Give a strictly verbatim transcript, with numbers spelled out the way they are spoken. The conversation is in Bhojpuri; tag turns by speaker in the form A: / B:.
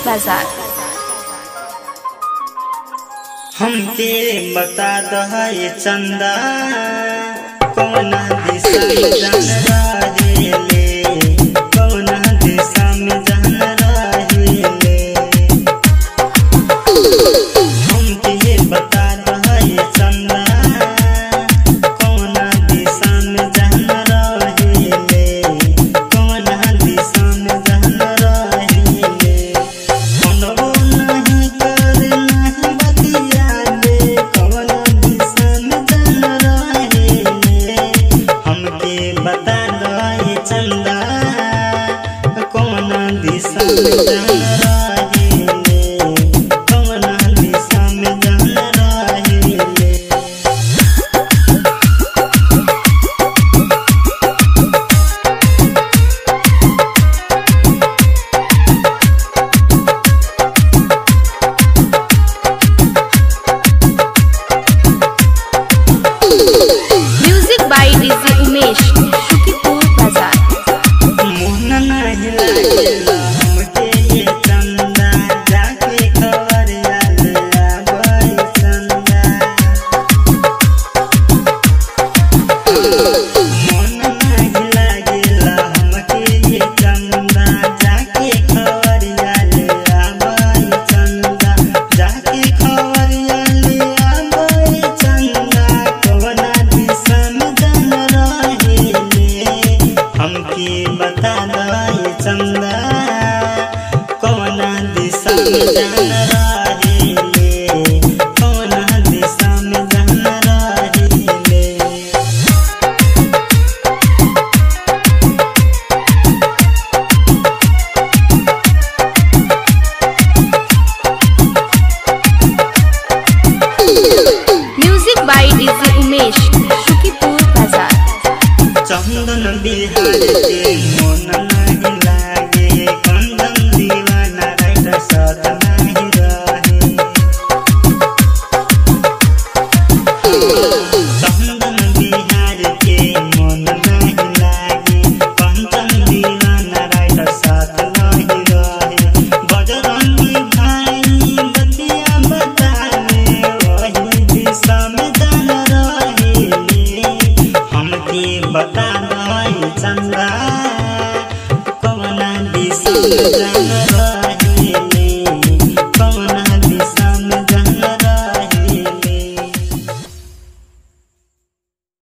A: बाजार।
B: हमके बता दे चंदा कौन दिशा में जान रहे ले, कौन दिशा में जान रहे ले। हमके बता दे चंदा कौन दिशा में जान रहे ले, कौन दिशा में जान रहे ले। मनबो नहीं कर नहीं बतिया ले, कौन दिशा में जान रहे ले। हमके बता दे चंदा कौन दिशा में जान रहे ले, कौन दिशा में जान रहे ले।
A: Music by DJ Umesh, Shukipur बाजार।
B: मोहन नहीं लागेला हमके ये चंदा, जाके खबर आले आबई चंदा। मोहन नहीं लागेला हमके ये चंदा, जाके खबर आले आबई चंदा, जाके खबर आले आबई चंदा। कौन दिशा में जान रहे ले, हमके बता दे चंदा कौन दिशा में जान रहे ले, कौन दिशा में जान रहे ले।
A: Music by DJ Umesh, Shukipur बाजार।
B: चंदन बिहार के मन नहीं लागे, कंदन दीवाना राइट साथ नहीं रहे। चंदन बिहार के मन नहीं लागे, कंदन दीवाना राइट साथ नहीं रहे। बजरंगी भाई बतिया बतावे, वही दिशा में जान रहे ले। हमके बता दे चंदा कौन दिशा में जान